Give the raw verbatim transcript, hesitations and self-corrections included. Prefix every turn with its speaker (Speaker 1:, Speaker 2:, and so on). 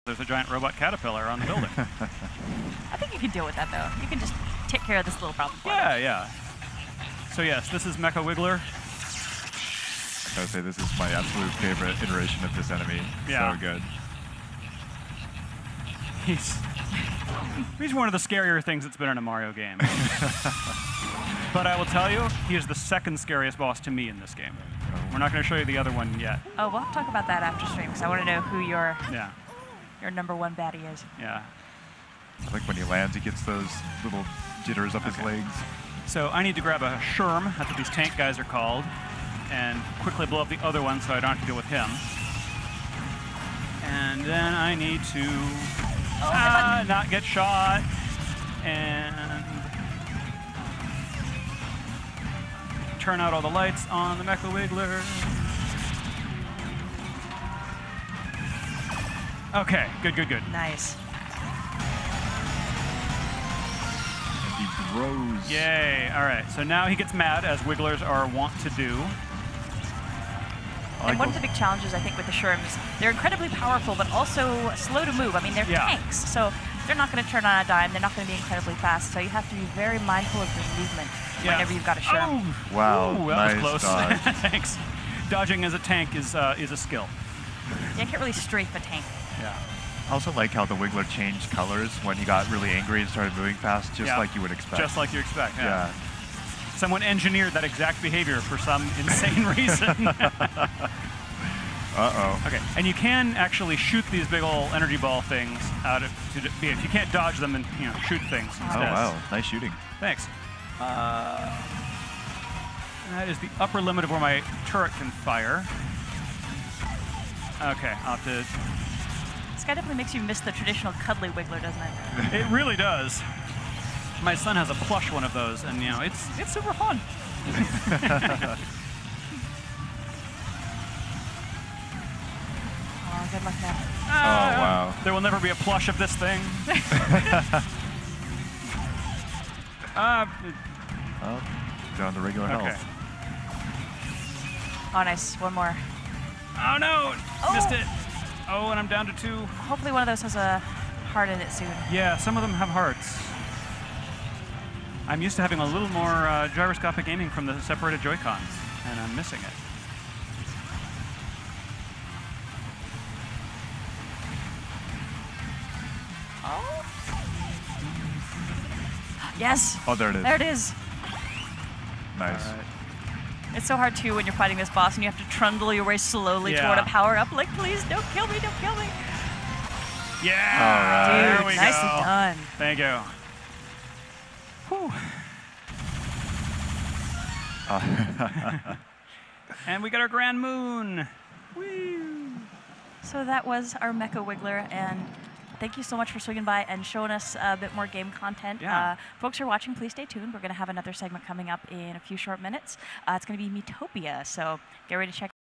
Speaker 1: There's a giant robot caterpillar on the building.
Speaker 2: I think you can deal with that, though. You can just take care of this little problem for
Speaker 1: Yeah,
Speaker 2: them.
Speaker 1: yeah. So yes, this is Mecha Wiggler.
Speaker 3: I gotta say, this is my absolute favorite iteration of this enemy.
Speaker 1: Yeah.
Speaker 3: So good.
Speaker 1: He's he's one of the scarier things that's been in a Mario game. But I will tell you, he is the second scariest boss to me in this game. We're not going to show you the other one yet.
Speaker 2: Oh, we'll talk about that after stream, because I want to know who your
Speaker 1: Yeah,
Speaker 2: your number one baddie is.
Speaker 1: yeah.
Speaker 3: I like when he lands, he gets those little jitters up his
Speaker 1: Okay.
Speaker 3: legs.
Speaker 1: So I need to grab a Sherm, that's what these tank guys are called, and quickly blow up the other one so I don't have to deal with him. And then I need to
Speaker 2: Oh,
Speaker 1: ah, not get shot, and turn out all the lights on the Mecha Wiggler. Okay, good, good, good.
Speaker 2: nice.
Speaker 3: And he grows.
Speaker 1: Yay, all right. So now he gets mad, as Wigglers are wont to do.
Speaker 3: I like
Speaker 2: And one of
Speaker 3: those-
Speaker 2: the big challenges, I think, with the Sherms, they're incredibly powerful, but also slow to move. I mean, they're
Speaker 1: Yeah.
Speaker 2: tanks, so they're not going to turn on a dime. They're not going to be incredibly fast, so you have to be very mindful of your movement
Speaker 1: Yeah.
Speaker 2: whenever you've got a Sherm.
Speaker 1: Oh,
Speaker 3: Wow,
Speaker 1: ooh, that
Speaker 3: nice
Speaker 1: was close.
Speaker 3: dodge.
Speaker 1: Thanks. Dodging as a tank is uh, is a skill.
Speaker 2: You can't really strafe a tank.
Speaker 1: Yeah.
Speaker 3: I also like how the Wiggler changed colors when he got really angry and started moving fast, just
Speaker 1: Yeah.
Speaker 3: like you would expect.
Speaker 1: Just like you expect. Yeah.
Speaker 3: yeah.
Speaker 1: Someone engineered that exact behavior for some insane reason.
Speaker 3: Uh-oh.
Speaker 1: Okay, and you can actually shoot these big old energy ball things out of. To, d- if you can't dodge them, and you know, shoot things
Speaker 3: Oh,
Speaker 1: instead.
Speaker 3: wow. Nice shooting.
Speaker 1: Thanks. Uh, that is the upper limit of where my turret can fire. Okay, I'll have to.
Speaker 2: This guy definitely makes you miss the traditional cuddly Wiggler, doesn't it?
Speaker 1: It really does. My son has a plush one of those, and you know, it's it's super fun.
Speaker 2: Oh, good luck now.
Speaker 1: Ah,
Speaker 3: Oh, wow.
Speaker 1: There will never be a plush of this thing. uh,
Speaker 3: Oh, down to regular
Speaker 1: okay.
Speaker 3: health.
Speaker 2: Oh, nice. One more.
Speaker 1: Oh no!
Speaker 2: Oh.
Speaker 1: Missed it. Oh, and I'm down to two.
Speaker 2: Hopefully one of those has a heart in it soon.
Speaker 1: Yeah, some of them have hearts. I'm used to having a little more uh, gyroscopic aiming from the separated Joy-Cons, and I'm missing it.
Speaker 2: Oh. Yes.
Speaker 3: Oh, there it is.
Speaker 2: There it is.
Speaker 3: Nice.
Speaker 1: All right.
Speaker 2: It's so hard too when you're fighting this boss and you have to trundle your way slowly
Speaker 1: Yeah.
Speaker 2: toward a power up. Like, please don't kill me, don't kill me.
Speaker 1: Yeah!
Speaker 3: All right.
Speaker 1: There we
Speaker 2: nicely
Speaker 1: go.
Speaker 2: done.
Speaker 1: Thank you. Whew.
Speaker 3: Uh,
Speaker 1: And we got our Grand Moon. Woo!
Speaker 2: So that was our Mecha Wiggler, and thank you so much for swinging by and showing us a bit more game content.
Speaker 1: Yeah.
Speaker 2: Uh, folks who are watching, please stay tuned. We're going to have another segment coming up in a few short minutes. Uh, it's going to be Metopia, so get ready to check